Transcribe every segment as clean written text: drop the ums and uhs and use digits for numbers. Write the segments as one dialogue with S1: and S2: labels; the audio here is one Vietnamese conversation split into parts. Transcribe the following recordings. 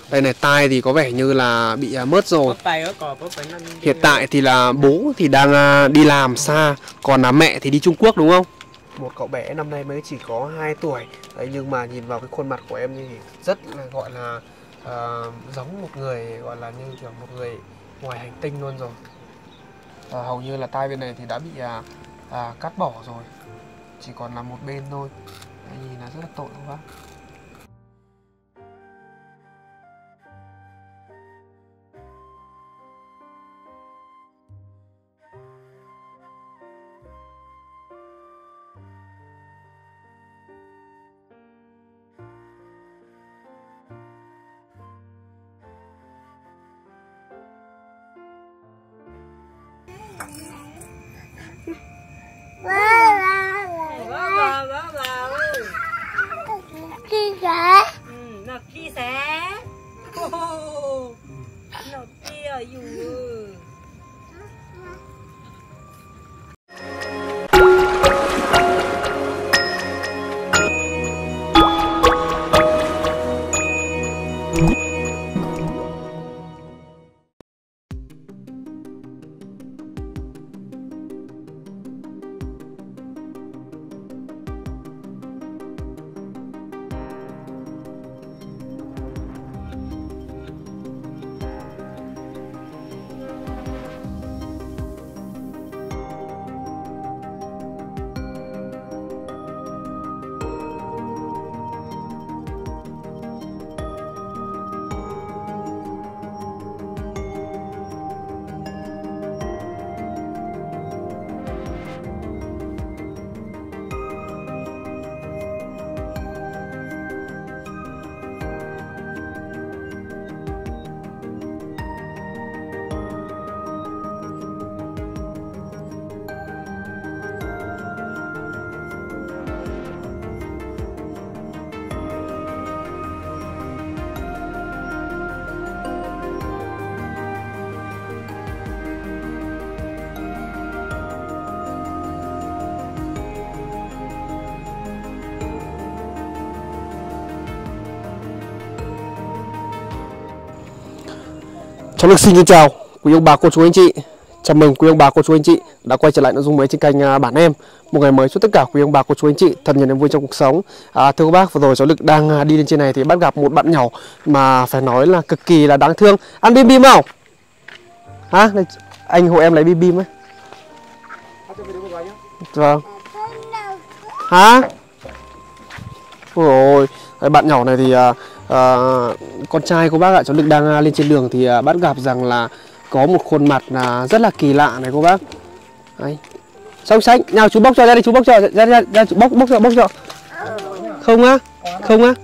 S1: Đây này, tai thì có vẻ như là bị mất rồi. Hiện tại thì là bố thì đang đi làm xa, còn là mẹ thì đi Trung Quốc đúng không? Một cậu bé năm nay mới chỉ có 2 tuổi. Đấy, nhưng mà nhìn vào cái khuôn mặt của em thì rất là gọi là giống một người, gọi là như kiểu một người ngoài hành tinh luôn rồi. Hầu như là tai bên này thì đã bị cắt bỏ rồi, chỉ còn là một bên thôi. Đấy, nhìn là rất là tội các bác.
S2: Nó kia sẽ nó kiaอยู่
S1: Cháu được xin chào quý ông bà cô chú anh chị. Chào mừng quý ông bà cô chú anh chị đã quay trở lại nội dung mới trên kênh Bản Em. Một ngày mới chúc tất cả quý ông bà cô chú anh chị thật nhiều niềm vui trong cuộc sống. Thưa các bác, vừa rồi cháu Lực đang đi lên trên này thì bắt gặp một bạn nhỏ mà phải nói là cực kỳ là đáng thương. Ăn bim bim không? Hả? Anh hộ em lấy bim bim ấy. Vâng. Hả? Ôi ôi, bạn nhỏ này thì con trai cô bác ạ, cháu Lực đang lên trên đường thì bắt gặp rằng là có một khuôn mặt rất là kỳ lạ này cô bác. Đấy. Xong xanh, nào chú bóc cho ra đây, chú bóc cho ra chú bóc cho. Không á? Không á?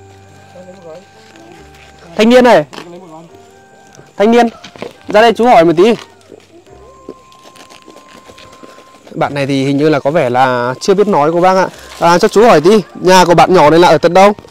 S1: Thanh niên này. Thanh niên, ra đây chú hỏi một tí. Bạn này thì hình như là có vẻ là chưa biết nói cô bác ạ. Cho chú hỏi tí, nhà của bạn nhỏ này là ở tận đâu?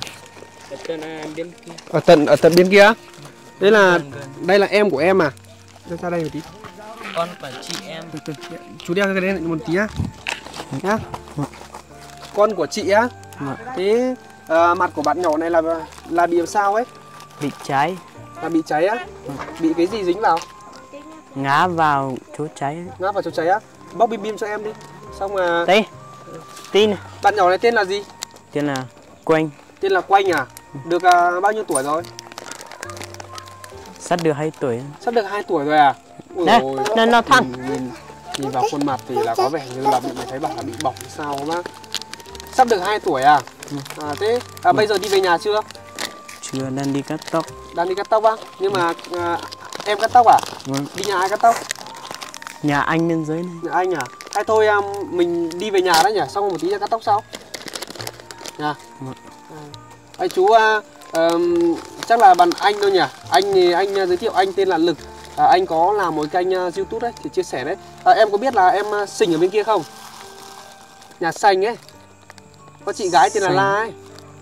S1: Ở tận bên kia. Đây là em của em à? Ra đây một tí.
S2: con của chị em.
S1: Chú đeo cái đấy một tí á. Nhá. Con của chị á? Thế mặt của bạn nhỏ này là bị làm sao ấy?
S2: Bị cháy.
S1: Là bị cháy á? Bị cái gì dính vào?
S2: Ngã vào chỗ cháy.
S1: Ngã vào chỗ cháy á? Bóc bim bim cho em đi. Xong mà.
S2: Đây. Tin.
S1: Bạn nhỏ này tên là gì?
S2: Tên là Quanh.
S1: Tên là Quanh à? Được bao nhiêu tuổi rồi?
S2: Sắp được 2 tuổi.
S1: Sắp được 2 tuổi rồi à?
S2: Nè, nó thẳng.
S1: Nhìn vào khuôn mặt thì là có vẻ như là mày thấy bảo là bị bỏng sao không bác? Sắp được 2 tuổi à? Thế bây giờ đi về nhà chưa?
S2: Chưa, đang đi cắt tóc.
S1: Đang đi cắt tóc á? Nhưng mà em cắt tóc à? Đi nhà ai cắt tóc?
S2: Nhà anh bên dưới này.
S1: Nhà anh à? Hay thôi mình đi về nhà đó nhỉ? Xong một tí ra cắt tóc sau. Nha. Chú chắc là bạn anh thôi nhỉ? Anh thì anh giới thiệu, anh tên là Lực. Anh có làm một kênh YouTube đấy thì chia sẻ đấy. Em có biết là em Sình ở bên kia không? Nhà Sành ấy. Có chị gái tên là La ấy.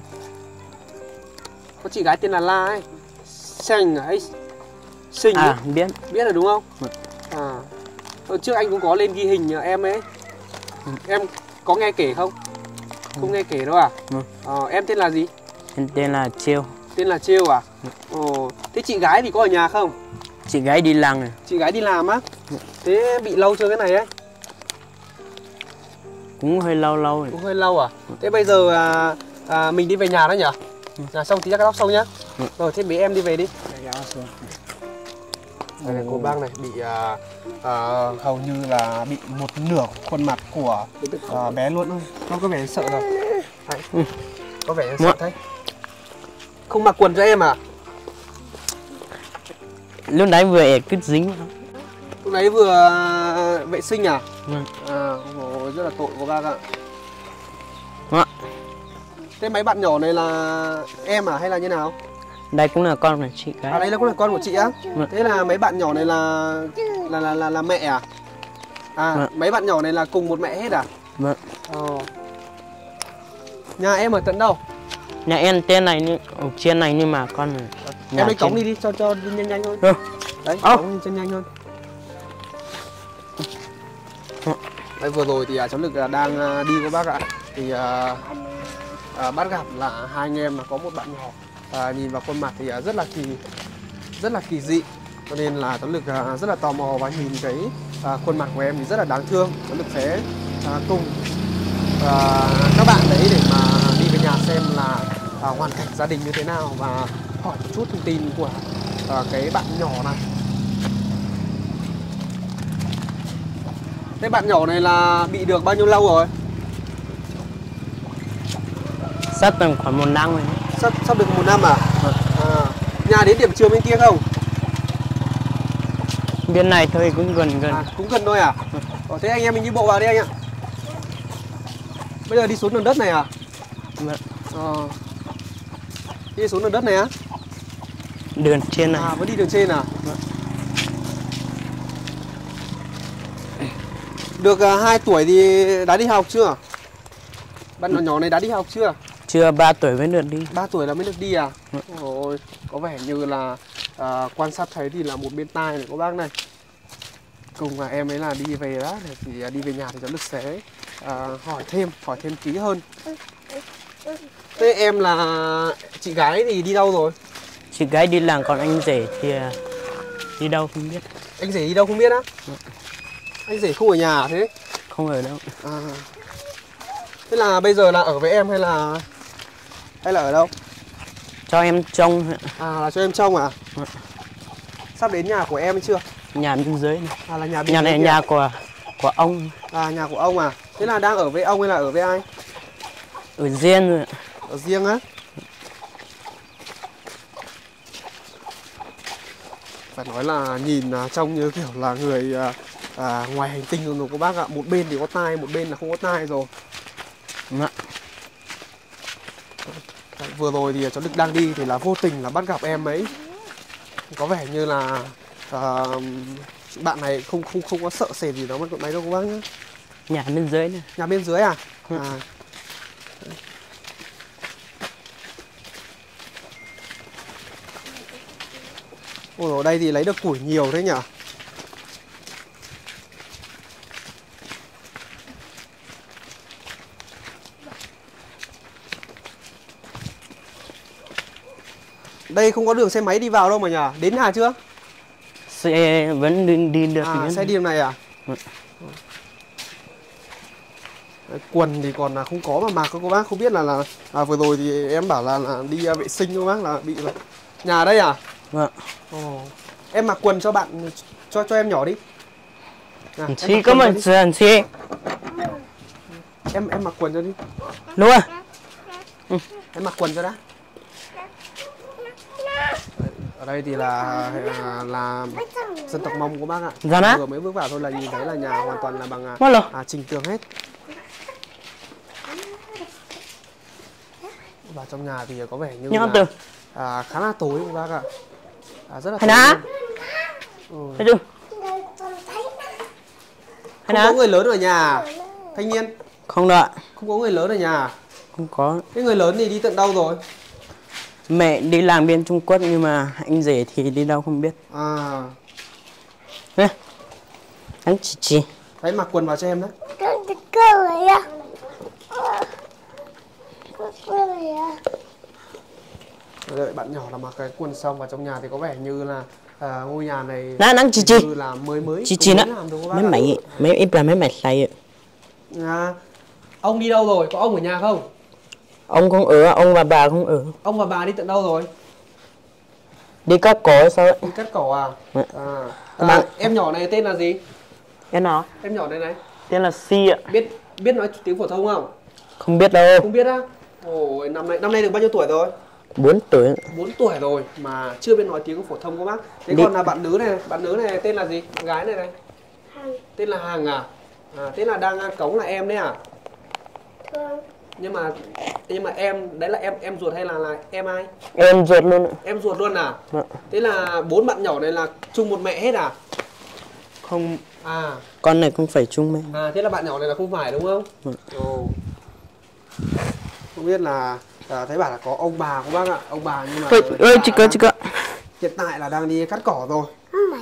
S1: Có chị gái tên là La ấy. Sành ấy. Sình ấy.
S2: Biết.
S1: Biết rồi đúng không? Hồi trước anh cũng có lên ghi hình em ấy. Em có nghe kể không? Không nghe kể đâu à? Em tên là gì?
S2: Em tên là Chiêu.
S1: Tên là Trêu à? Ồ, thế chị gái thì có ở nhà không?
S2: Chị gái đi làm này.
S1: Chị gái đi làm á? Thế bị lâu chưa cái này ấy?
S2: Cũng hơi lâu rồi.
S1: Cũng hơi lâu à? Thế bây giờ mình đi về nhà đó nhỉ? Nhà xong tí ra cắt tóc xong nhá. Rồi thế bế em đi về đi. Đây này cô bác này bị hầu như là bị một nửa khuôn mặt của bé luôn thôi. Không có vẻ sợ rồi. Đấy. Có vẻ sợ thế. Không mặc quần cho em à?
S2: Lúc nãy vừa cứ dính.
S1: Lúc nãy vừa vệ sinh à? Rất là tội của bác ạ. Thế mấy bạn nhỏ này là em à hay là như nào?
S2: Đây cũng là con của chị gái.
S1: Đây là cũng là con của chị á? Thế là mấy bạn nhỏ này là mẹ à? Mấy bạn nhỏ này là cùng một mẹ hết à?
S2: Vâng.
S1: Nhà em ở tận đâu?
S2: Nhà em trên này ở trên này nhưng mà con này.
S1: Em lấy cống đi cho đi nhanh nhanh thôi. Đấy, cống đi chân nhanh hơn. Đây vừa rồi thì cháu Lực đang đi với bác ạ. Thì bắt gặp là hai anh em là có một bạn nhỏ. Nhìn vào khuôn mặt thì rất là kỳ dị. Cho nên là cháu Lực rất là tò mò và nhìn cái khuôn mặt của em thì rất là đáng thương. Cháu Lực sẽ cùng các bạn đấy để mà đi về nhà xem là hoàn cảnh gia đình như thế nào và hỏi một chút thông tin của cái bạn nhỏ này. Thế bạn nhỏ này là bị được bao nhiêu lâu rồi?
S2: Sắp tầm khoảng 1 năm rồi.
S1: Sắp được 1 năm à? Nhà đến điểm trường bên kia không?
S2: Bên này thôi cũng gần.
S1: Cũng gần thôi à? Thế anh em mình đi bộ vào đi anh ạ. Bây giờ đi xuống đường đất này à?
S2: Vâng.
S1: Đi xuống đường đất này á?
S2: Đường trên này.
S1: Vẫn đi đường trên à? Được 2 tuổi thì đã đi học chưa? Bạn nhỏ này đã đi học chưa?
S2: Chưa, 3 tuổi mới được đi.
S1: 3 tuổi là mới được đi à? Ôi, có vẻ như là quan sát thấy thì là một bên tai này các bác này. Cùng em ấy là đi về đó, thì đi về nhà thì cháu Lực sẽ hỏi thêm kỹ hơn. Thế em là chị gái thì đi đâu rồi?
S2: Chị gái đi làm còn anh rể thì đi đâu không biết.
S1: Anh rể đi đâu không biết á? Anh rể không ở nhà à thế?
S2: Không ở đâu.
S1: Thế là bây giờ là ở với em hay là ở đâu?
S2: Cho em trông.
S1: Là cho em trông à? Sắp đến nhà của em chưa?
S2: Nhà bên dưới này.
S1: Là nhà bên
S2: nhà này nhà của ông.
S1: Nhà của ông à? Thế là đang ở với ông hay là ở với ai?
S2: Ở riêng rồi.
S1: Ở riêng á? Phải nói là nhìn trông như kiểu là người ngoài hành tinh rồi các bác ạ. Một bên thì có tai, một bên là không có tai rồi. Vừa rồi thì cháu Đức đang đi thì là vô tình là bắt gặp em ấy. Có vẻ như là bạn này không có sợ sệt gì đó mà cậu này đâu các bác nhá.
S2: Nhà bên dưới này.
S1: Nhà bên dưới à? Ôi, ở đây thì lấy được củi nhiều thế nhỉ? Đây không có đường xe máy đi vào đâu mà nhỉ? Đến nhà chưa?
S2: Xe vẫn đi được.
S1: Xe đi đường này à? Quần thì còn là không có mà mặc các bác. Không biết là vừa rồi thì em bảo là đi vệ sinh các bác là bị là... Nhà đây à?
S2: Vâng.
S1: Em mặc quần cho bạn, cho em nhỏ đi.
S2: Chị có một lần chị.
S1: Em mặc quần cho đi.
S2: Luôn.
S1: Em mặc quần cho đã. Ở đây thì là dân tộc Mông của bác ạ. Vừa mới bước vào thôi là nhìn thấy là nhà hoàn toàn là bằng trình tường hết. Vào trong nhà thì có vẻ như là khá là tối của bác ạ. Rất là tối. Không có người lớn ở nhà. Thanh niên.
S2: Không đâu ạ.
S1: Không có người lớn ở nhà.
S2: Không có.
S1: Cái người lớn thì đi tận đâu rồi?
S2: Mẹ đi làm bên Trung Quốc nhưng mà anh rể thì đi đâu không biết. Anh chị.
S1: Đấy, mặc quần vào cho em đấy. Đợi bạn nhỏ là mặc cái quần xong và trong nhà thì có vẻ như là ngôi nhà này
S2: nắng chị
S1: như là mới
S2: chị nó mấy ít là mấy mày xay
S1: ông đi đâu rồi, có ông ở nhà không?
S2: Ông không ở, ông và bà không ở.
S1: Ông và bà đi tận đâu rồi?
S2: Đi cắt cỏ sao ấy?
S1: Đi cắt cỏ à? Em nhỏ này tên là gì?
S2: Em nào?
S1: Em nhỏ này này
S2: Tên là Si ạ.
S1: Biết nói tiếng phổ thông không?
S2: Không biết đâu.
S1: Không biết á? Ôi, năm nay được bao nhiêu tuổi rồi?
S2: 4 tuổi.
S1: 4 tuổi rồi mà chưa biết nói tiếng phổ thông các bác. Thế còn là bạn nữ này tên là gì? Bạn gái này này.
S3: Hằng.
S1: Tên là Hằng à? Thế là đang cống là em đấy à?
S3: Thương.
S1: Nhưng mà em đấy là em ruột hay là em ai?
S2: Em ruột luôn ạ.
S1: Em ruột luôn à?
S2: Dạ.
S1: Thế là 4 bạn nhỏ này là chung một mẹ hết à?
S2: Không. Con này không phải chung mẹ.
S1: Thế là bạn nhỏ này là không phải đúng không? Ồ. Không biết là thấy bảo là có ông bà của bác ạ, ông bà nhưng mà
S2: ơi chị cơ.
S1: Hiện tại là đang đi cắt cỏ rồi.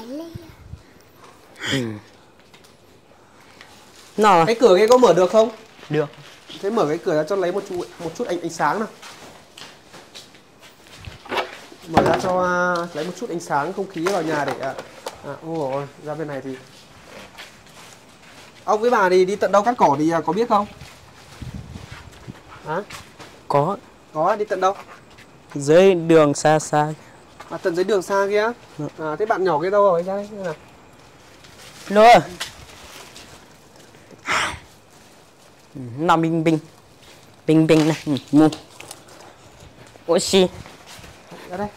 S2: Nào.
S1: Cái cửa kia có mở được không?
S2: Được.
S1: Thế mở cái cửa ra cho lấy một chút ánh sáng nào. Mở ra cho lấy một chút ánh sáng không khí vào nhà để ôi ra bên này thì ông với bà đi tận đâu cắt cỏ thì có biết không?
S2: Có
S1: đi tận đâu?
S2: Dưới đường xa.
S1: Tận dưới đường xa kia. Thế bạn nhỏ kia đâu rồi ra đây nào.
S2: Lô. Nào bình này. Mua. Ôi xì.
S1: Ra đây.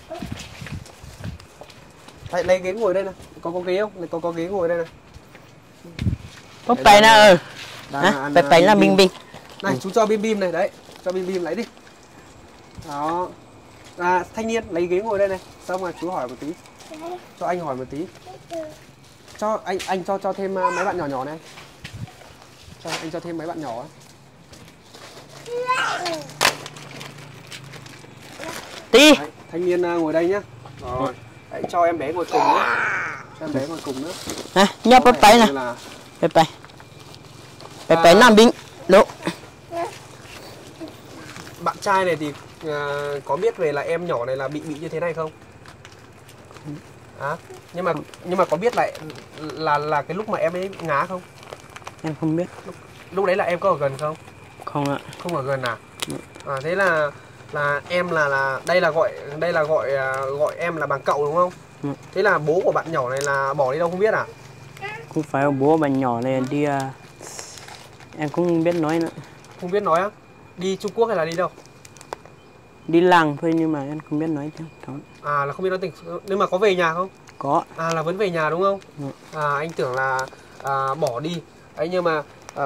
S1: Đấy, lấy ghế ngồi đây này. Có ghế không? Có ghế ngồi đây này.
S2: Có phải nào phải là bình.
S1: Này chú cho bim này đấy. Cho bim lấy đi. Đó. Thanh niên lấy ghế ngồi đây này. Xong rồi chú hỏi một tí. Cho anh hỏi một tí. Cho anh cho thêm mấy bạn nhỏ này. Anh cho thêm mấy bạn nhỏ ấy.
S2: Tí.
S1: Đấy, thanh niên ngồi đây nhá. Rồi. Đấy, cho em bé ngồi cùng nữa. Cho em bé ngồi cùng nữa.
S2: Nhấp bắp tay này. Bắp tay làm bình. Đúng.
S1: Bạn trai này thì có biết về là em nhỏ này là bị như thế này không? Nhưng mà có biết là cái lúc mà em ấy ngá không?
S2: Em không biết.
S1: Lúc đấy là em có ở gần không?
S2: Không ạ.
S1: Không ở gần à? Thế là em là đây là gọi em là bằng cậu đúng không? Thế là bố của bạn nhỏ này là bỏ đi đâu không biết à?
S2: Không phải bố bạn nhỏ này đi em cũng không biết nói nữa.
S1: Không biết nói á? Đi Trung Quốc hay là đi đâu?
S2: Đi làng thôi nhưng mà em không biết nói tiếng.
S1: Là không biết nói tiếng, nhưng mà có về nhà không?
S2: Có.
S1: Là vẫn về nhà đúng không? Anh tưởng là bỏ đi. Ấy nhưng mà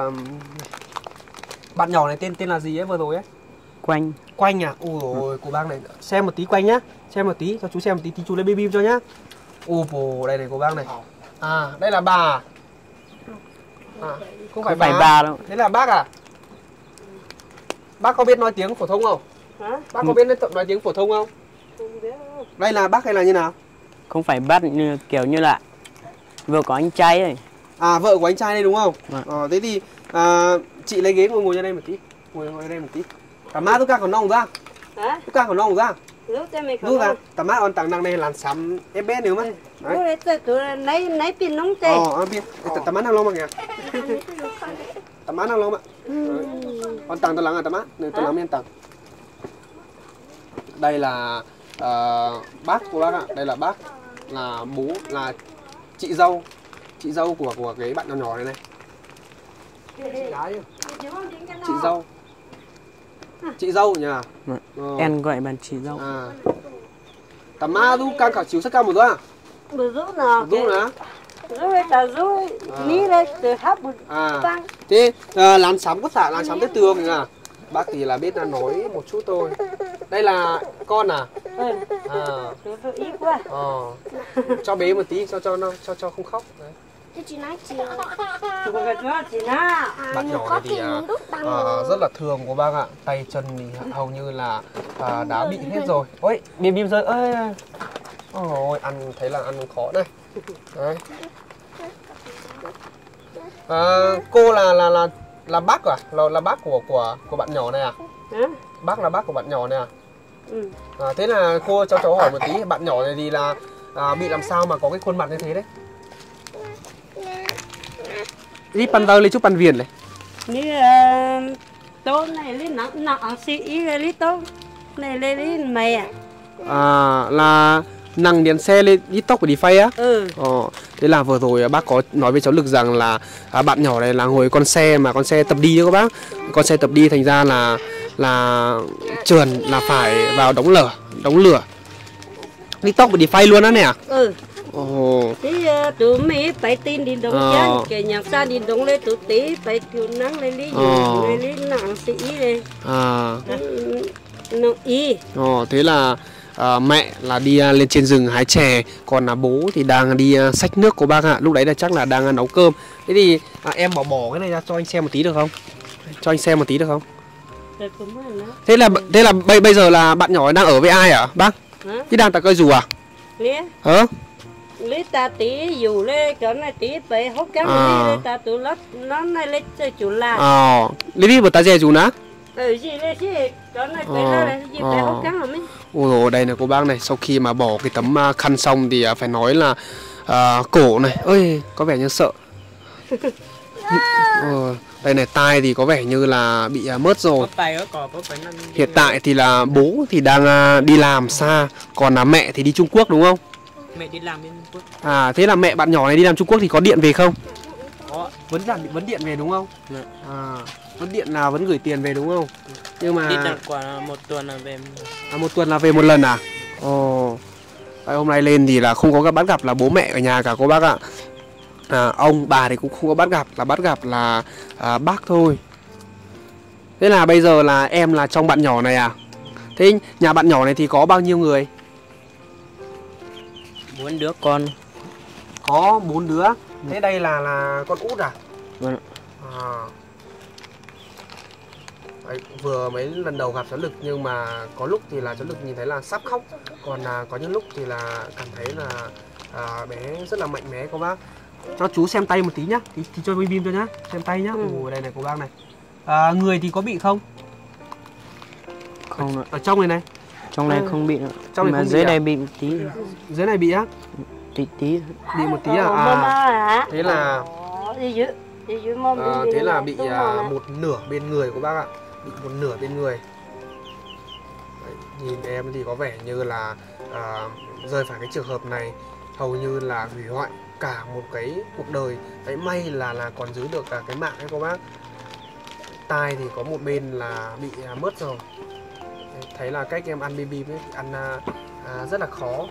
S1: bạn nhỏ này tên là gì ấy vừa rồi ấy? Quanh à? Ôi cô bác này xem một tí Quanh nhá. Xem một tí cho chú xem một tí thì chú lấy bim cho nhá. Đây này cô bác này. Đây là bà. Không phải
S2: bà đâu.
S1: Thế là bác à? Bác có biết nói tiếng phổ thông không? Bác có biết nói tiếng phổ thông không? Đây là bác hay là như nào?
S2: Không phải bác như kiểu như là vừa có anh trai ấy.
S1: Vợ của anh trai đây đúng không? Thế thì chị lấy ghế ngồi ra đây một tí. Ngồi đây một tí. Tắm mát tất còn nông ra. Tất cả còn nông ra. Lúc ra tắm mát on tặng năng này làn sắm em bé nữa mà.
S3: Đấy. Lấy pin nóng tê.
S1: Pin. Tắm mát năng lông mà kìa. Tắm mát năng lông ạ. On tặng tao lắng tắm mát, tao lắng miên tặng. Đây là bác của bác ạ. Đây là bác là bố là chị dâu của cái bạn nhỏ này này. Chị dâu nhỉ?
S2: Em gọi bạn chị dâu.
S1: Tắm má du can khảo chiếu sắc cao một đó.
S3: Bữa rút nào?
S1: Rút nào?
S3: Rút ta rút ní đây từ hấp tăng.
S1: Thế lán sắm có xả lán sắm tết tường nhỉ? Bác thì là biết là nói một chút thôi. Đây là con à?
S3: Ít quá.
S1: Cho bé một tí cho không khóc. Đấy.
S3: Chị nói chị nào.
S1: Bạn nhỏ này thì rất là thường của bác ạ. Tay chân thì hầu như là đã bị hết rồi. Ôi, bim rơi ơi. Ôi, ăn thấy là ăn khó đây. Đấy. Cô là bác à? Là bác của bạn nhỏ này à? Bác là bác của bạn nhỏ này à?
S3: Ừ.
S1: Thế là cô cho cháu hỏi một tí, bạn nhỏ này thì là bị làm sao mà có cái khuôn mặt như thế đấy? Đi pan tơ lấy chút pan viền này.
S3: Ní tô này lấy nặng nặng xí lấy tô này lấy mày
S1: Là năng điện xe lên đi tóc của đi phay á.
S3: Ừ.
S1: Thế là vừa rồi bác có nói với cháu Lực rằng là bạn nhỏ này là ngồi con xe mà con xe tập đi đấy các bác. Con xe tập đi thành ra là trườn là phải vào đóng lửa. Đi tóc của đi phay luôn á nè.
S3: Ừ.
S1: Ồ.
S3: Thế tụi mày phải tin đi đông chân cái nhà xa đi đông lên tụi tí phải thiếu nắng lên lý dùng lấy nặng xí lên. Nặng y.
S1: Thế là mẹ là đi lên trên rừng hái chè, còn là bố thì đang đi xách nước của bác ạ. Lúc đấy là chắc là đang nấu cơm. Thế thì em bỏ cái này ra cho anh xem một tí được không? Cho anh xem một tí được không? Thế là bây giờ là bạn nhỏ đang ở với ai hả bác? Chứ đang tại cây dù à? Hả?
S3: Lấy ta tí dù lên cái này tí phải hốt cắn lấy ta tụi nó này lấy chơi chủ là.
S1: Lấy đi một ta dè dù ná.
S3: Gì đây chứ cái này phải là gì phải hốt cắn rồi mấy.
S1: Ôi đây là cô bác này, sau khi mà bỏ cái tấm khăn xong thì phải nói là cổ này, ơi có vẻ như sợ. Đây này, tai thì có vẻ như là bị mất rồi. Hiện tại thì là bố thì đang đi làm xa, còn là mẹ thì đi Trung Quốc đúng không?
S2: Mẹ đi làm bên Trung Quốc.
S1: Thế là mẹ bạn nhỏ này đi làm Trung Quốc thì có điện về không? Có. Vẫn điện về đúng không? Vẫn điện là vẫn gửi tiền về đúng không? Nhưng mà
S2: đi tận quả một tuần là về.
S1: Một tuần là về một lần à? Hôm nay lên thì là không có bắt gặp là bố mẹ ở nhà cả cô bác ạ. Ông bà thì cũng không có bắt gặp là bác thôi. Thế là bây giờ là em là trong bạn nhỏ này à? Thế nhà bạn nhỏ này thì có bao nhiêu người?
S2: 4 đứa con.
S1: Có 4 đứa. Thế đây là con út à?
S2: Vâng.
S1: Đấy, vừa mấy lần đầu gặp cháu Lực nhưng mà có lúc thì là cháu Lực nhìn thấy là sắp khóc, còn có những lúc thì là cảm thấy là bé rất là mạnh mẽ cô bác. Cho chú xem tay một tí nhá, thì cho bim cho nhá, xem tay nhá. Đây này cô bác này. Người thì có bị không?
S2: Không ạ.
S1: Ở trong này này.
S2: Trong này không bị nữa.
S1: Trong này
S2: mà
S1: không
S2: dưới
S1: bị
S2: đây bị một tí.
S1: Dưới này bị á?
S2: Tí.
S1: Bị một tí à? Thế là thế là bị một nửa bên người của bác ạ. Bị một nửa bên người. Đấy, nhìn em thì có vẻ như là rơi phải cái trường hợp này hầu như là hủy hoại cả một cái cuộc đời. Đấy, may là còn giữ được cả cái mạng ấy cô bác. Tai thì có một bên là bị mất rồi. Đấy, thấy là cách em ăn bim ấy, ăn rất là khó.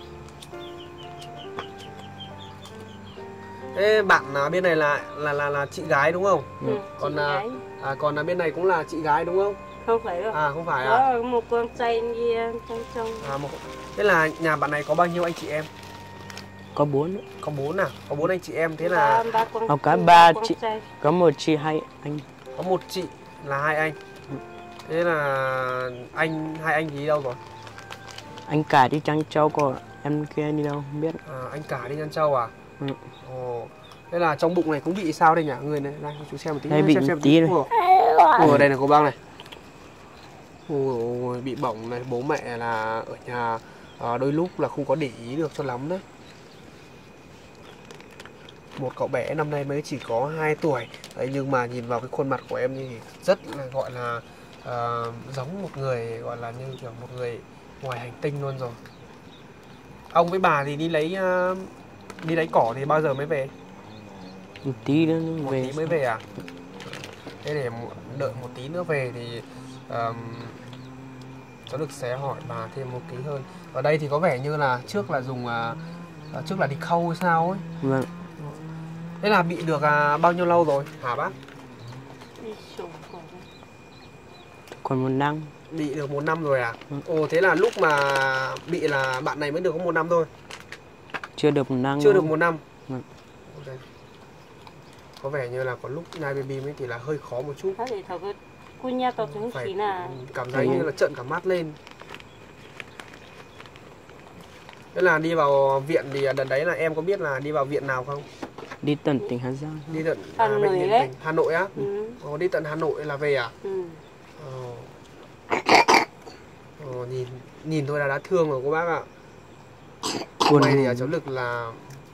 S1: Thế bạn bên này là chị gái đúng không? Còn bên này cũng là chị gái đúng không?
S3: Không phải đâu.
S1: Không phải
S3: có một con trai gì trong.
S1: Thế là nhà bạn này có bao nhiêu anh chị em?
S2: Có 4.
S1: Có 4 à? Có 4 anh chị em, thế là
S2: có 3 chị, có 1 chị 2 anh.
S1: Có 1 chị là 2 anh. Thế là hai anh thì đi đâu rồi?
S2: Anh cả đi chăn trâu, còn em kia đi đâu không biết.
S1: Anh cả đi chăn trâu à? Thế là trong bụng này cũng bị sao đây nhỉ? Người này, đây chú xem một tí.
S2: Đây bị một tí này.
S1: Đây này cô bác này. Bị bỏng này, bố mẹ là ở nhà đôi lúc là không có để ý được cho lắm đấy. Một cậu bé năm nay mới chỉ có 2 tuổi đấy, nhưng mà nhìn vào cái khuôn mặt của em thì rất là gọi là giống một người, gọi là như kiểu một người ngoài hành tinh luôn rồi. Ông với bà thì đi lấy cỏ thì bao giờ mới về?
S2: Một tí nữa
S1: Một
S2: về.
S1: tí mới về à? Thế để đợi một tí nữa về thì cháu được sẽ hỏi bà thêm một ký hơn. Ở đây thì có vẻ như là trước là dùng trước là đi khâu hay sao ấy.
S2: Vâng.
S1: Thế là bị được bao nhiêu lâu rồi hả bác?
S2: Còn 1 năm.
S1: Bị được 1 năm rồi à? Thế là lúc mà bị là bạn này mới được có 1 năm thôi.
S2: Chưa được 1 năm.
S1: Chưa được 1 năm.
S2: Okay.
S1: Có vẻ như là có lúc nhai baby ấy thì là hơi khó một chút. Phải cảm thấy như là trợn cả mắt lên. Thế là đi vào viện thì đợt đấy là em có biết là đi vào viện nào không?
S2: Đi tận tỉnh Hà Giang.
S1: Đi tận bệnh viện tỉnh Hà Nội á? Đi tận Hà Nội là về à? nhìn thôi là đã thương rồi các bác ạ.
S2: Buồn
S1: May thì
S2: ngủ.
S1: cháu Lực là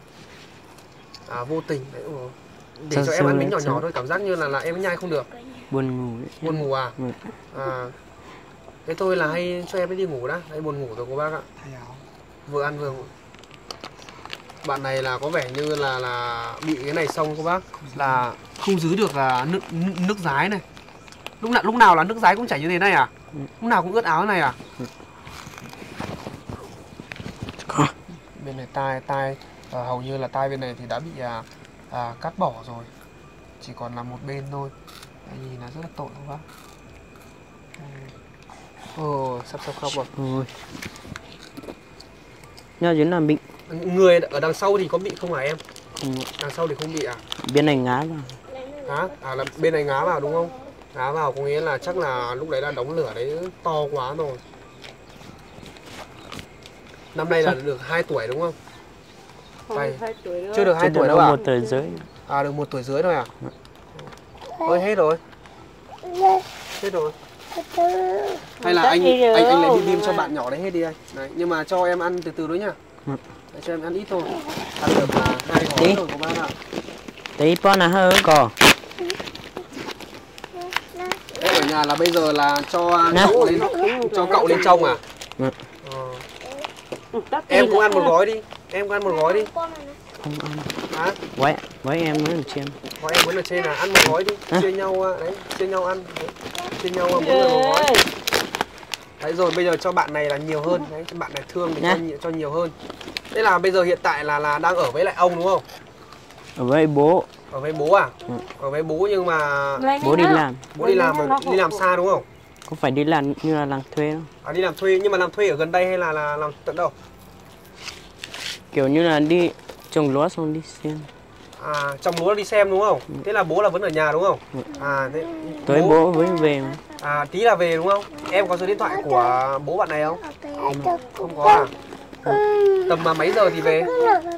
S1: vô tình đấy rồi. Để cho em ăn miếng nhỏ nhỏ thôi, cảm giác như là em nhai không được.
S2: Buồn ngủ.
S1: Buồn ngủ à? Thế tôi là hay cho em đi ngủ đã, hay buồn ngủ rồi cô bác ạ. Vừa ăn vừa ngủ. Bạn này là có vẻ như là bị cái này xong cô bác, là không giữ được nước dái này. Lúc nào là nước dái cũng chảy như thế này à? Lúc nào cũng ướt áo này à? Bên này tai hầu như là tai bên này thì đã bị cắt bỏ rồi, chỉ còn là một bên thôi. Nhìn là rất là tội không bác. Sắp khóc rồi.
S2: Ôi. Nhau dưới làm bị.
S1: Người ở đằng sau thì có bị không hả em?
S2: Không.
S1: Đằng sau thì không bị à?
S2: Bên này ngá vào.
S1: Là bên này ngá vào đúng không? Ngá vào có nghĩa là chắc là lúc đấy là đống lửa đấy to quá rồi. Năm nay là được 2 tuổi đúng không? Chưa được 2 tuổi đâu à?
S2: 1 tuổi rưỡi.
S1: Được 1 tuổi rưỡi thôi à? Ôi hết rồi. Hết rồi. Hay là anh lấy bim cho bạn nhỏ đấy hết đi anh. Đấy, nhưng mà cho em ăn từ từ đấy nhá. Để cho em ăn ít thôi. Ăn được 2 gói rồi các bác ạ.
S2: Tí con là hơi cỏ.
S1: Em ở nhà là bây giờ là cho cậu lên trong à? Em cũng ăn một gói đi. Em cũng ăn một gói đi.
S2: Không ăn. Với em mới ở trên.
S1: Gói em muốn ở trên là ăn một gói đi. Chia nhau đấy, chia nhau ăn. Chia nhau mỗi người một gói. Đấy rồi bây giờ cho bạn này là nhiều hơn. Đấy, bạn này thương thì cho nhiều hơn. Thế là bây giờ hiện tại là đang ở với lại ông đúng không?
S2: Ở với bố.
S1: Ở với bố à? Ở với bố nhưng mà
S2: bố đi làm.
S1: Bố đi làm xa đúng không?
S2: Không phải đi làm như là làm thuê đâu.
S1: Đi làm thuê, nhưng mà làm thuê ở gần đây hay là làm tận đâu?
S2: Kiểu như là đi trồng lúa xong đi xem.
S1: Trồng lúa đi xem đúng không? Thế là bố là vẫn ở nhà đúng không? Thế
S2: tối bố vẫn về mà.
S1: Tí là về đúng không? Em có số điện thoại của bố bạn này không? Không có à? Tầm mấy giờ thì về?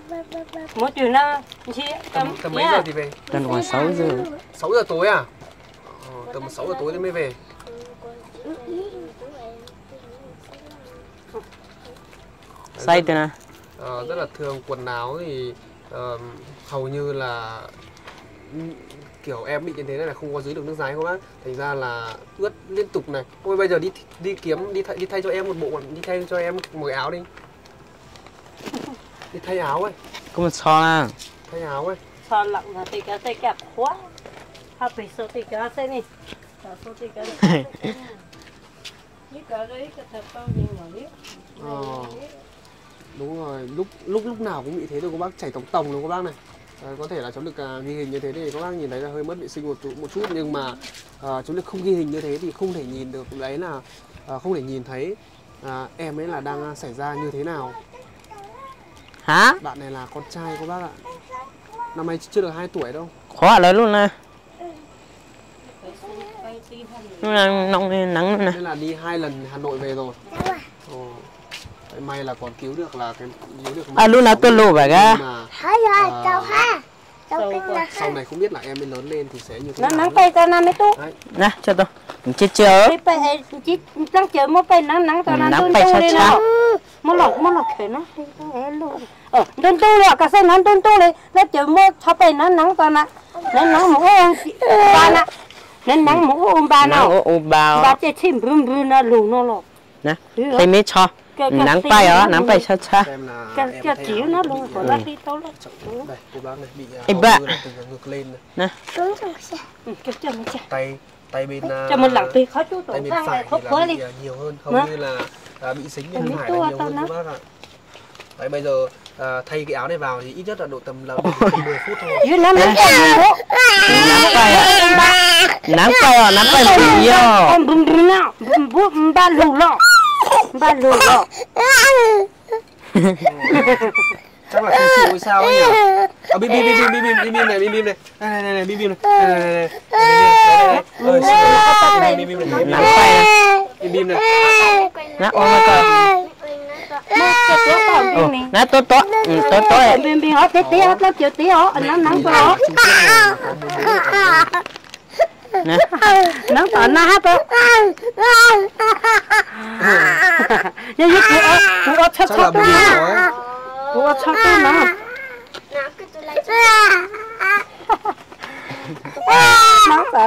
S1: Tầm mấy giờ thì về?
S2: Tầm khoảng 6 giờ.
S1: 6 giờ tối à? Tầm 6 giờ tối thì mới về.
S2: Say thế nào?
S1: Rất là thường, quần áo thì hầu như là kiểu em bị như thế này là không có dưới được nước dái các bác, thành ra là ướt liên tục này. Ôi bây giờ đi thay cho em một bộ, đi thay cho em một cái áo đi. Đi thay áo ấy.
S2: Có một so à?
S1: Thay áo ấy.
S3: So lặng là thì cái tay kẹp khóa. Phải số thì cái xe này. Số thì cái này. Như cái đấy cái thật bao nhiêu nhỏ biết.
S1: Đúng rồi, lúc nào cũng bị thế thôi các bác, chảy tổng luôn các bác này. Có thể là cháu Lực ghi hình như thế thì các bác nhìn thấy là hơi mất vệ sinh một chút, nhưng mà cháu Lực không ghi hình như thế thì không thể nhìn được đấy là không thể nhìn thấy em ấy là đang xảy ra như thế nào.
S2: Hả?
S1: Bạn này là con trai các bác ạ. Năm nay chưa được 2 tuổi đâu.
S2: Khó lớn luôn nè. Nóng nắng luôn nè.
S1: Nên là đi 2 lần Hà Nội về rồi. May là còn cứu được là cứu được.
S2: Luôn là tôi lù vậy ra.
S1: Sau này không biết là em ấy lớn lên thì sẽ như thế nào.
S3: Nắng tay ta nằm mấy tú.
S2: Nè cho tôi. Chết chưa?
S3: Chỉ đang chờ một tay nắng ta nắng tung tung lên nào. Một lọc khởi nó. Tung tung rồi cả xe nắng tung tung lên. Nó chờ một cho tay nắng ta nè. Nắng một ông ba nè. Nắng một ông ba nào.
S2: Ông ba.
S3: Ba chơi chim bướm nó lù nó lọ.
S2: Nè. Thấy mấy cho. Nắng bay á, nắng bay xa xa.
S3: Cái chiếu nó luôn của bác đi tao lên.
S1: Đây, cô bác này bị ngược lên
S2: này.
S1: Nè. Tay bên
S3: cho mình lặng tùy khó chú tổ
S1: tay bên
S3: sang
S1: phải
S3: khóc
S1: thì
S3: đi.
S1: nhiều hơn, hầu như là bị dính bên phải là nhiều hơn các bác ạ. Đấy bây giờ thay cái áo này vào thì ít nhất là độ tầm là 10 phút thôi.
S3: Dưới nắng
S2: nắng bay bị yo.
S3: Em bùm nào, bùm ba lù lọ. Ba lù lọ.
S1: Chắc là không chịu hay sao ấy nhỉ? Bim này. Này, bim này.
S2: Nắng bay.
S1: Bim này.
S2: Nè, ôm nó coi. Nè, tốt.
S3: Bim hót tí hót lắm chiều tí hót, nắng quá.
S2: nè
S3: nắng tỏ na hát đó nhưng cũng có chắc chắc tôi cũng có chắc tôi nó nắng tỏ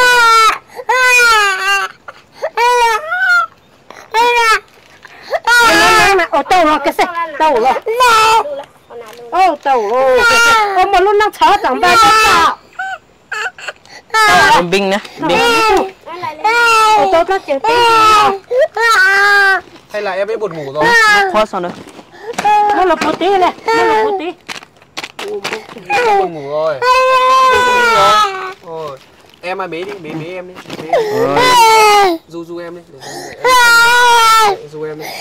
S3: ô tàu rồi cái gì tàu rồi ô tàu rồi ô mà lúc nó chó chẳng bao giờ
S2: Bên binh nè binh
S3: ô tàu nó chịu tí
S1: Hay là em ấy buồn ngủ rồi?
S2: khó sao nữa
S3: nó là một tí này nó là một tí
S1: Buồn ngủ rồi. Ôi, em ai bế đi, bế em đi. Du em đi. Du em đi.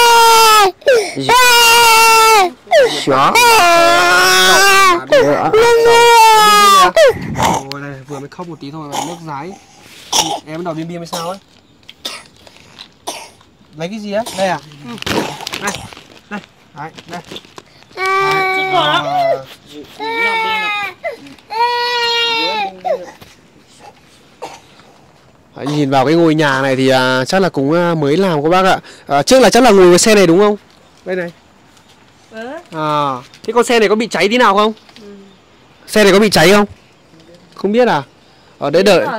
S2: chó
S1: Ôi này, vừa mới khóc một tí thôi mà nước dái. Em đòi bim bim hay sao ấy? Lấy cái gì á? Đây à? Đây. Đây. Đấy, đây. Đấy, nhìn vào cái ngôi nhà này thì chắc là cũng mới làm các bác ạ. Trước là chắc là ngồi cái xe này đúng không? Đây này. Thế con xe này có bị cháy tí nào không? Xe này có bị cháy không? Không biết à? Ở đấy đợi.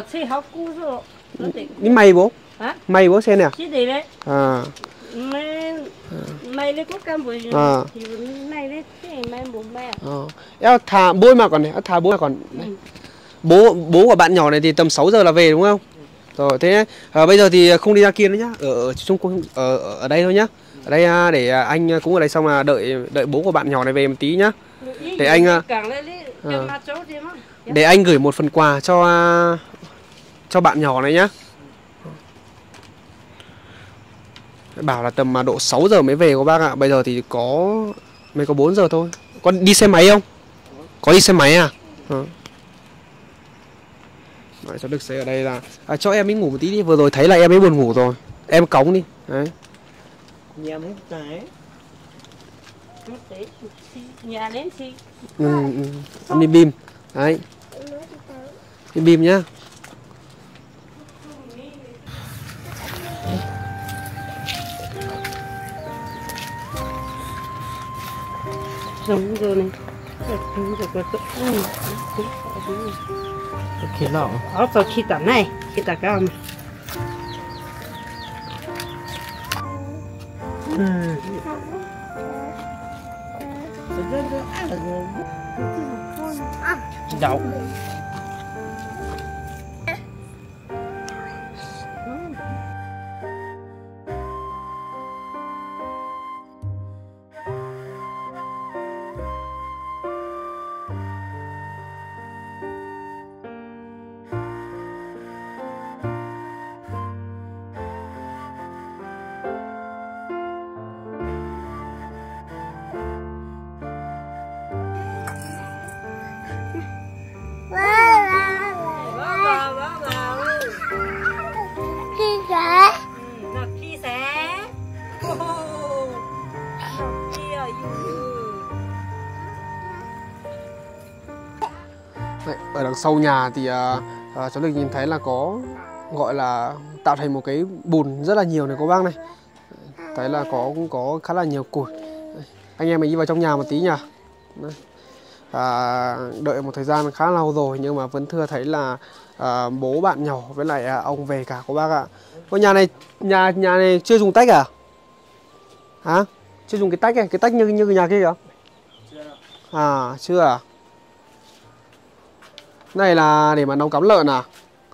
S1: May bố? May bố xe này à?
S3: mày lấy cốt cam với thì mày lấy cái mày bố mẹ
S1: em thả bố mà còn này, thả bố mà còn bố của bạn nhỏ này thì tầm 6 giờ là về đúng không? Rồi thế bây giờ thì không đi ra kia nữa nhá, ở chung quanh ở đây thôi nhá. Ở đây để anh cũng ở đây xong là đợi bố của bạn nhỏ này về một tí nhá. Để anh để anh gửi một phần quà cho bạn nhỏ này nhá. Bảo là tầm độ 6 giờ mới về các bác ạ. Bây giờ thì mới có 4 giờ thôi. Con đi xe máy không? Có đi xe máy à? Đấy, cháu Đức sẽ ở đây là cho em ấy ngủ một tí đi. Vừa rồi thấy là em ấy buồn ngủ rồi. Em cõng đi. Đấy.
S2: Nhà mấy cái
S3: nhà đến gì?
S1: Ăn đi bim. Đấy. Đi bim nhá.
S3: Đúng rồi này.
S2: khí lọ
S3: Ở khi tả này, khi tả cao này.
S2: đậu
S1: Ở đằng sau nhà thì cháu được nhìn thấy là có gọi là tạo thành một cái bùn rất là nhiều này các bác này. Thấy là cũng có khá là nhiều củi. Anh em mình đi vào trong nhà một tí nhỉ. Đợi một thời gian khá lâu rồi nhưng mà vẫn chưa thấy là bố bạn nhỏ với lại ông về cả các bác ạ. Cái nhà này chưa dùng tách à? Hả? Chưa dùng cái tách này, cái tách như cái nhà kia kìa? Chưa à? Này là để mà nấu cắm lợn à?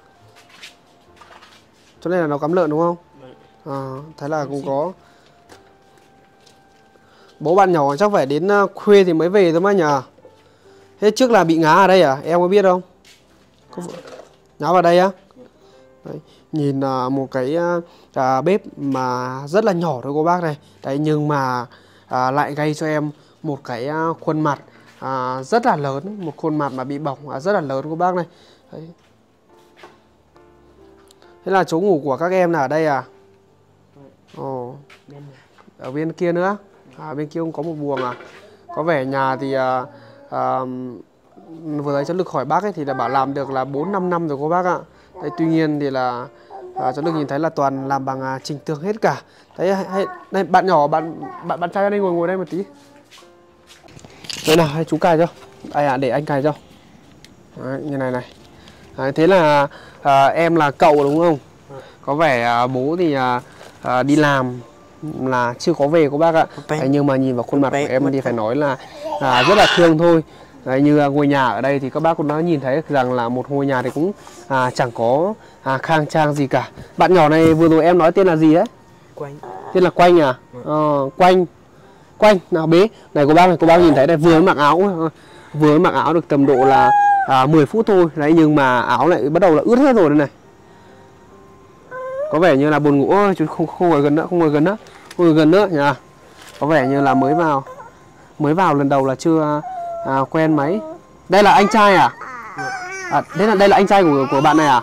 S1: Chỗ này là nấu cắm lợn đúng không? Thấy là cũng có. Bố bạn nhỏ chắc phải đến khuya thì mới về thôi mà nhờ. Thế trước là bị ngã ở đây à? Em có biết không? Ngã vào đây á? Đấy. Nhìn một cái bếp mà rất là nhỏ thôi cô bác này. Đấy, nhưng mà lại gây cho em một cái khuôn mặt rất là lớn. Một khuôn mặt mà bị bỏng rất là lớn cô bác này. Đấy. Thế là chỗ ngủ của các em là ở đây à? Ở bên kia nữa. Bên kia không có một buồng à? Có vẻ nhà thì vừa đấy cháu được hỏi bác ấy thì là bảo làm được là 4-5 năm rồi cô bác ạ. Đấy, tuy nhiên thì là cháu được nhìn thấy là toàn làm bằng trình tường hết cả. Đấy, đây bạn nhỏ, bạn trai đây ngồi đây một tí. Đây nào, hay chú cài cho. Đây để anh cài cho. Đấy, như này này. Đấy, thế là em là cậu đúng không? Có vẻ bố thì đi làm là chưa có về cô bác ạ. Đấy, nhưng mà nhìn vào khuôn mặt của em thì phải nói là rất là thương thôi. Đấy, như ngôi nhà ở đây thì các bác cũng đã nhìn thấy rằng là một ngôi nhà thì cũng chẳng có khang trang gì cả. Bạn nhỏ này vừa rồi em nói tên là gì đấy?
S2: Quanh.
S1: Tên là Quanh à? Quanh nào bế. Này cô bác nhìn thấy đây, vừa mới mặc áo được tầm độ là 10 phút thôi. Đấy, nhưng mà áo lại bắt đầu là ướt hết rồi đây này. Có vẻ như là buồn ngủ. Ôi, chú không ngồi gần nữa, không ngồi gần nữa nhỉ. Có vẻ như là mới vào lần đầu là chưa quen mấy. Đây là anh trai à? Thế là đây là anh trai của bạn này à?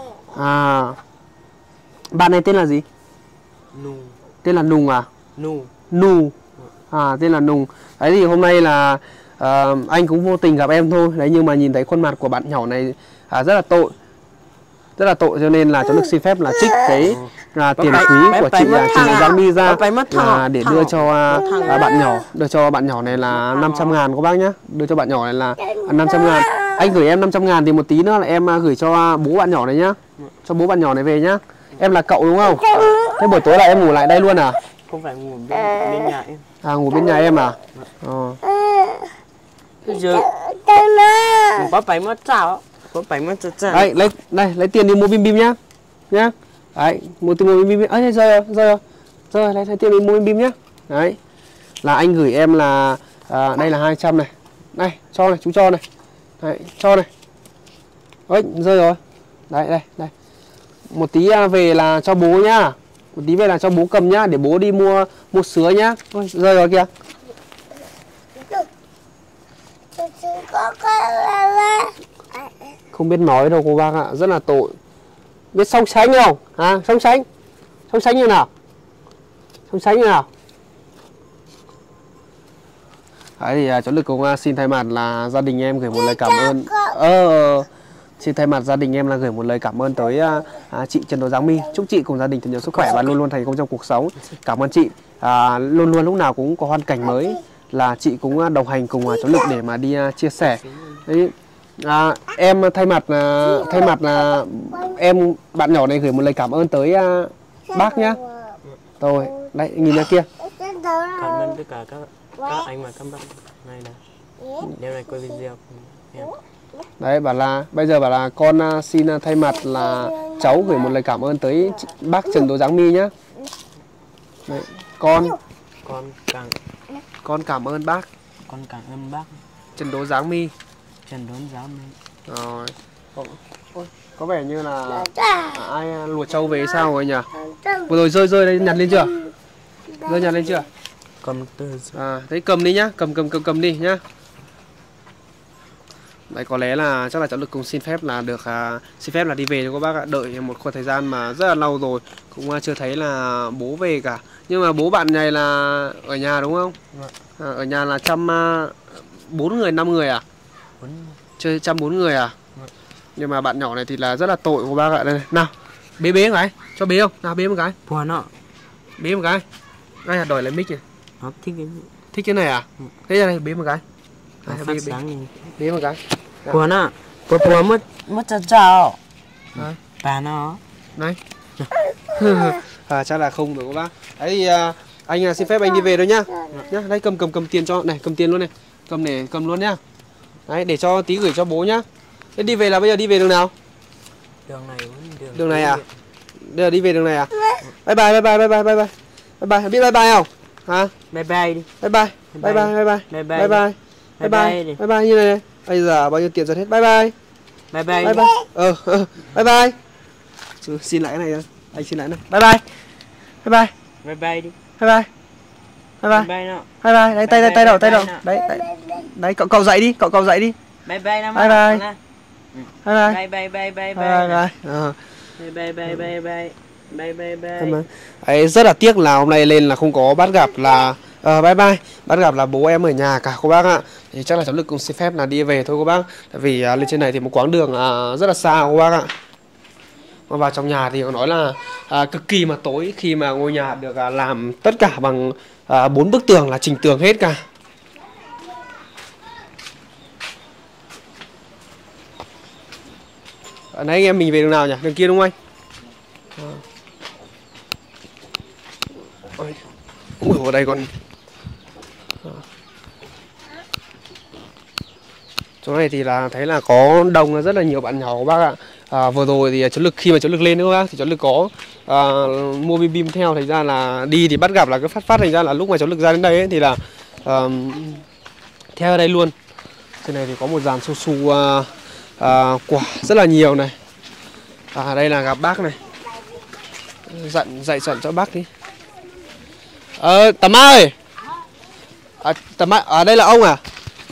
S1: Bạn này tên là gì?
S2: Nùng.
S1: Tên là Nùng à?
S2: Nùng.
S1: Tên là Nùng. Đấy thì hôm nay là anh cũng vô tình gặp em thôi. Đấy, nhưng mà nhìn thấy khuôn mặt của bạn nhỏ này rất là tội. Rất là tội, cho nên là cháu được xin phép là trích cái tiền quý của chị Trần Giáng My ra là để đưa cho bạn nhỏ. Đưa cho bạn nhỏ này là 500.000 các bác nhá. Đưa cho bạn nhỏ này là 500.000. Anh gửi em 500.000 thì một tí nữa là em gửi cho bố bạn nhỏ này nhá. Cho bố bạn nhỏ này về nhá. Em là cậu đúng không? Thế buổi tối là em ngủ lại đây luôn à?
S2: Không phải ngủ bên nhà em.
S1: Ngủ bên nhà em à?
S2: Bây giờ có phải mất sao? Có phải mất sao?
S1: Đấy, lấy tiền đi mua bim bim nhá. Nhá. Đấy, mua tiền mua bim bim. Ơi rồi, lấy tiền đi mua bim bim nhá. Đấy. Là anh gửi em là đây là 200 này. Này, cho này, chú cho này. Đấy, cho này. Ơi, rơi rồi. Đây. Một tí về là cho bố nhá. Một tí về là cho bố cầm nhá, để bố đi mua sứa nhá. Ôi, rơi rồi kìa. Không biết nói đâu cô bác ạ, rất là tội. Biết song sánh không? Song sánh như nào? Đấy thì cháu Lực cũng xin thay mặt là gia đình em gửi một lời cảm ơn. Xin thay mặt gia đình em là gửi một lời cảm ơn tới chị Trần Tố Giáng My. Chúc chị cùng gia đình thật nhiều sức khỏe và luôn luôn thành công trong cuộc sống. Cảm ơn chị. Luôn luôn lúc nào cũng có hoàn cảnh mới là chị cũng đồng hành cùng cháu Lực để mà đi chia sẻ. Đấy. Em thay mặt em bạn nhỏ này gửi một lời cảm ơn tới bác nhá. Rồi, đấy nhìn ra kia.
S2: Cảm ơn tất cả các anh và các bạn này là đêm này quay video cùng em.
S1: Đấy, bây giờ bảo là con xin thay mặt là cháu gửi một lời cảm ơn tới bác Trần Tố Giáng My nhá. Đấy, con cảm ơn bác.
S2: Con cảm ơn bác
S1: Trần Tố Giáng My. Rồi. Có vẻ như là ai luộc trâu về sao rồi nhỉ? Vừa rồi rơi đây, nhặt lên chưa? Nhặt lên chưa?
S2: Cầm từ.
S1: Thế cầm đi nhá, cầm đi nhá. Đấy, có lẽ là chắc là cháu Lực cùng xin phép là đi về cho các bác ạ. Đợi một khoảng thời gian mà rất là lâu rồi cũng chưa thấy là bố về cả. Nhưng mà bố bạn này là ở nhà đúng không? Ở nhà là chăm 4 người 5 người à? Chơi chăm 4 người à? Nhưng mà bạn nhỏ này thì là rất là tội của bác ạ. Đây này. Nào, bế một cái, cho bế không? Nào bế một cái.
S2: Buồn ạ.
S1: Bế một cái. Đây là đổi lại mic này. Thích cái này à? Thế này bế một cái. Bế một cái.
S2: Buồn ạ. Buồn mất chào. Bà nó.
S1: Này. Chắc là không rồi các bác. Đấy thì anh xin phép anh đi về thôi nhá. Nhá, đây cầm tiền cho. Này, cầm tiền luôn này. Cầm luôn nhá. Đấy, để cho tí gửi cho bố nhá. Thế đi về là bây giờ đi về đường nào? Đường này à? Bây giờ đi về đường này à? Bye bye. Biết bye bye không? Hả?
S2: Bye bye đi.
S1: Bye bye như này này. Bây giờ bao nhiêu tiền rồi hết? Bye bye. Bye bye. Chú xin lại cái này thôi. Anh xin lại này. Bye bye.
S2: Bye bye đi.
S1: Bye bye. Đấy, tay đầu. Đấy, cậu dậy đi, cậu dậy đi.
S2: Bye bye Nam. Bye.
S1: Đấy, rất là tiếc là hôm nay lên là không có bắt gặp là bye bye. Bắt gặp là bố em ở nhà cả cô bác ạ. Thì chắc là cháu Lực cũng xin phép là đi về thôi cô bác. Tại vì lên trên này thì một quãng đường rất là xa cô bác ạ. Còn vào trong nhà thì có nói là cực kỳ mà tối, khi mà ngôi nhà được làm tất cả bằng 4 bức tường là chỉnh tường hết cả. Nãy anh em mình về đường nào nhỉ? Đường kia đúng không anh? Ui, ở đây còn chỗ này thì là thấy là có đông, rất là nhiều bạn nhỏ của bác ạ. Vừa rồi thì cháu Lực, khi mà cháu Lực lên nữa bác, thì cháu Lực có mua bim bim theo, thành ra là đi thì bắt gặp là cái phát thành ra là lúc mà cháu Lực ra đến đây ấy, thì là theo đây luôn. Trên này thì có một dàn su su quả rất là nhiều này. Đây là gặp bác này, dạy dọn cho bác đi. Tầm ơi, Tầm ở đây là ông à?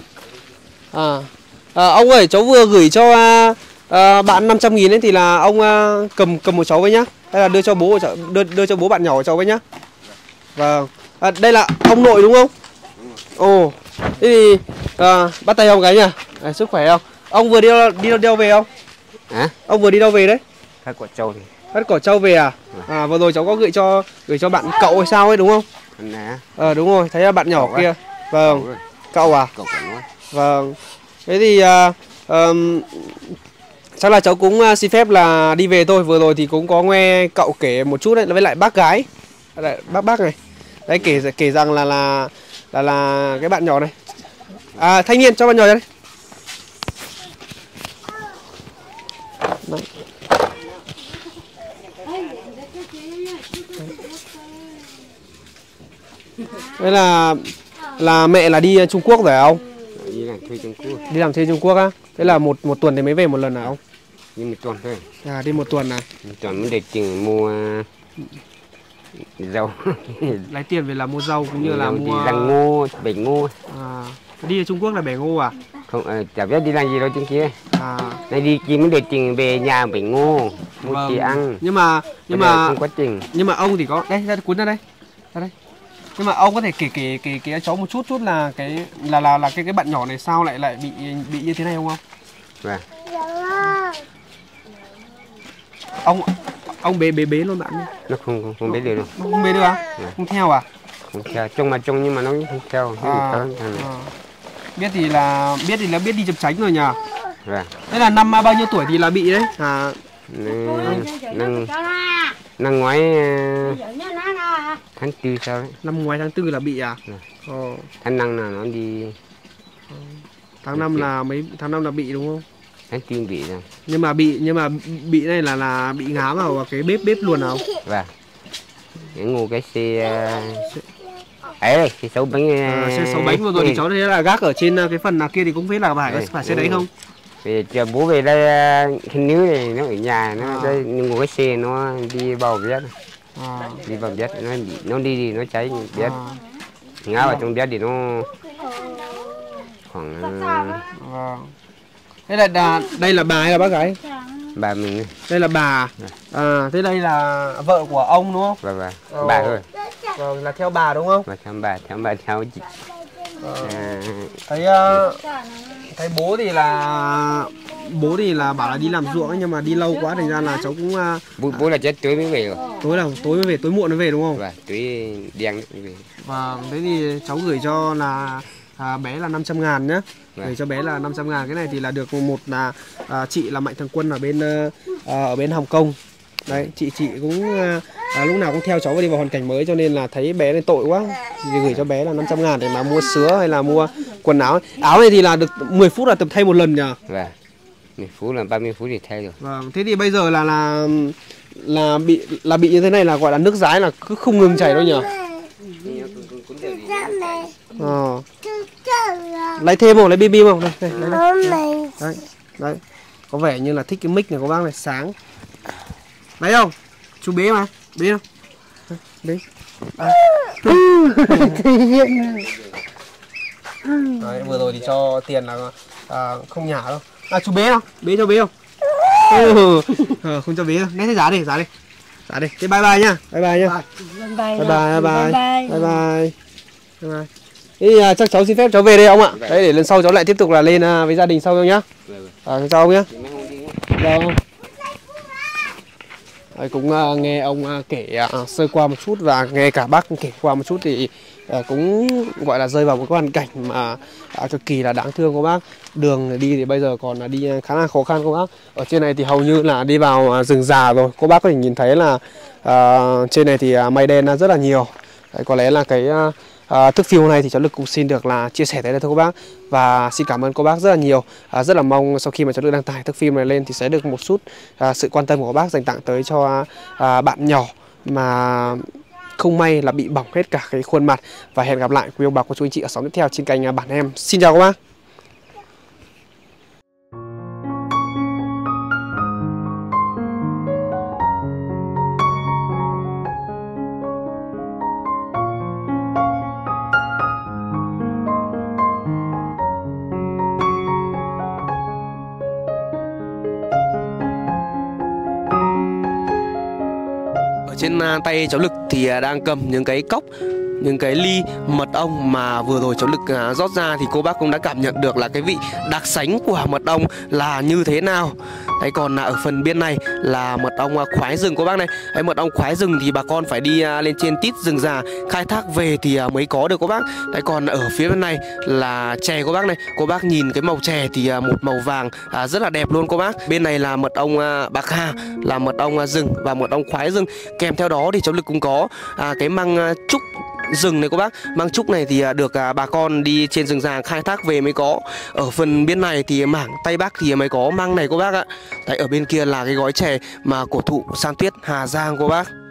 S1: Ông ơi, cháu vừa gửi cho bạn 500.000 ấy, thì là ông cầm một cháu với nhá, hay là đưa cho bố đưa cho bố bạn nhỏ của cháu với nhá. Vâng. Đây là ông nội đúng không? Ồ, thế thì bắt tay ông cái nhỉ. Sức khỏe không? Ông vừa đi đâu về không?
S4: Hả?
S1: Ông vừa đi đâu về đấy?
S4: Phát Cỏ Châu thì.
S1: Phát Cỏ Châu về à? Vừa rồi cháu có gửi cho bạn cậu hay sao ấy đúng không? Đúng rồi, thấy là bạn nhỏ cậu kia. Ấy. Vâng. Cậu à?
S4: Cậu
S1: vâng. Thế thì chắc là cháu cũng xin phép là đi về thôi. Vừa rồi thì cũng có nghe cậu kể một chút đấy, với lại bác gái. Bác này. Đấy, kể rằng là cái bạn nhỏ này. Thanh niên, cho bạn nhỏ ra đây. Đấy. Đây là mẹ là đi Trung Quốc rồi không?
S4: Đi làm thuê Trung Quốc.
S1: Đi làm thuê Trung Quốc á? Thế là một tuần thì mới về một lần nào không?
S4: Đi một tuần thôi.
S1: Đi một tuần à?
S4: Một tuần mới để chừng mua rau.
S1: Lấy tiền về là mua rau cũng như là mua
S4: rang ngô, bể ngô.
S1: Đi Trung Quốc là bể ngô à?
S4: Không, chả biết đi làm gì đâu trên kia. Này đi chỉ mới để chừng về nhà bể ngô, mua chỉ ăn.
S1: Nhưng mà
S4: không quá chừng.
S1: Nhưng mà ông thì có đây, ra cuốn ra đây. Ra đây. Nhưng mà ông có thể kể cho cháu một chút là cái bạn nhỏ này sao lại bị như thế này không?
S4: Vâng.
S1: Ông bế luôn bạn nhé.
S4: Nó không bế được đâu.
S1: Không bế được à? Không theo à?
S4: Không theo, trông nhưng mà nó không theo.
S1: Biết thì là biết đi chập chánh rồi nhỉ?
S4: Vâng.
S1: Thế là năm bao nhiêu tuổi thì là bị đấy?
S4: Năm ngoái tháng 4 sao đấy.
S1: Năm ngoái tháng 4 là bị à?
S4: Tháng 5 là nó đi.
S1: Tháng 5 là bị đúng không?
S4: Tháng 4 bị rồi.
S1: Nhưng mà bị này là bị ngáo vào cái bếp luôn nào?
S4: Vâng. Những ngủ cái xe ấy, xe 6 bánh.
S1: Xe 6 bánh vừa rồi thì cháu thấy là gác ở trên cái phần nào kia thì cũng biết là phải xe đấy không?
S4: Vì chờ bố về đây khi níu này nó ở nhà nó đây ngủ cái xe nó đi vào bếp. Đi vào bếp nó đi nó cháy bếp. Ngã vào trong bếp thì nó khoảng
S1: thế là đây là bà hay là bác gái?
S4: Bà mình.
S1: Đây là bà. Thế đây là vợ của ông đúng không?
S4: Vâng. Bà thôi.
S1: Vâng, là theo bà đúng không?
S4: Vâng, theo chị.
S1: Thấy bố thì là bảo là đi làm ruộng ấy, nhưng mà đi lâu quá thành ra là cháu cũng
S4: bố là chết tối mới về rồi.
S1: Tối mới về, tối muộn mới về đúng không?
S4: Vâng, tối đen mới về.
S1: Và thế thì cháu gửi cho là bé là 500.000 nhá. Gửi cho bé là 500.000. Cái này thì là được một là chị là Mạnh Thường Quân ở bên Hồng Kông. Đấy, chị cũng lúc nào cũng theo cháu đi vào hoàn cảnh mới, cho nên là thấy bé này tội quá thì gửi cho bé là 500.000 để mà mua sữa hay là mua quần áo. Áo này thì là được 10 phút là tập thay một lần nhỉ?
S4: Vâng. 10 phút là 30 phút thì thay rồi.
S1: Vâng, thế thì bây giờ là bị như thế này là gọi là nước dái là cứ không ngừng chảy đâu nhỉ? Lấy thêm không? Lấy bim bim không? Đây, đấy. Có vẻ như là thích cái mic này của bác này, sáng. Lấy không? Chú bế mà, bế không? Bế. Đấy, vừa rồi thì cho tiền là không nhả đâu. Chú bế không? Bế cho bế không? Không cho bế đâu. Lấy thế giá đi. Thế bye bye nhá. Bye bye. Thế chắc cháu xin phép cháu về đây ông ạ. Đấy, để lần sau cháu lại tiếp tục là lên với gia đình sau nhá. Chào ông nhá. Vâng. Đấy, cũng nghe ông kể sơ qua một chút và nghe cả bác kể qua một chút thì cũng gọi là rơi vào một cái hoàn cảnh mà cực kỳ là đáng thương cô bác. Đường đi thì bây giờ còn đi khá là khó khăn cô bác. Ở trên này thì hầu như là đi vào rừng già rồi. Cô bác có thể nhìn thấy là trên này thì mây đen rất là nhiều. Đấy, có lẽ là cái thước phim này thì cháu Lực cũng xin được là chia sẻ tới đây thôi cô bác. Và xin cảm ơn cô bác rất là nhiều. Rất là mong sau khi mà cháu Lực đăng tải thước phim này lên thì sẽ được một chút sự quan tâm của cô bác dành tặng tới cho bạn nhỏ mà không may là bị bỏng hết cả cái khuôn mặt. Và hẹn gặp lại quý ông bà cô chú anh chị ở sóng tiếp theo trên kênh Bản Em. Xin chào các bác. Trên tay cháu Lực thì đang cầm những cái cốc, những cái ly mật ong mà vừa rồi cháu Lực rót ra thì cô bác cũng đã cảm nhận được là cái vị đặc sánh của mật ong là như thế nào. Đấy, còn ở phần bên này là mật ong khoái rừng cô bác này. Đấy, mật ong khoái rừng thì bà con phải đi lên trên tít rừng già khai thác về thì mới có được cô bác. Đấy, còn ở phía bên này là chè cô bác này. Cô bác nhìn cái màu chè thì một màu vàng rất là đẹp luôn cô bác. Bên này là mật ong bạc hà, là mật ong rừng và mật ong khoái rừng. Kèm theo đó thì cháu Lực cũng có cái măng trúc rừng này cô bác. Măng trúc này thì được bà con đi trên rừng già khai thác về mới có. Ở phần bên này thì mảng Tây Bắc thì mới có măng này cô bác ạ. Đấy, ở bên kia là cái gói chè mà cổ thụ San Tuyết Hà Giang cô bác.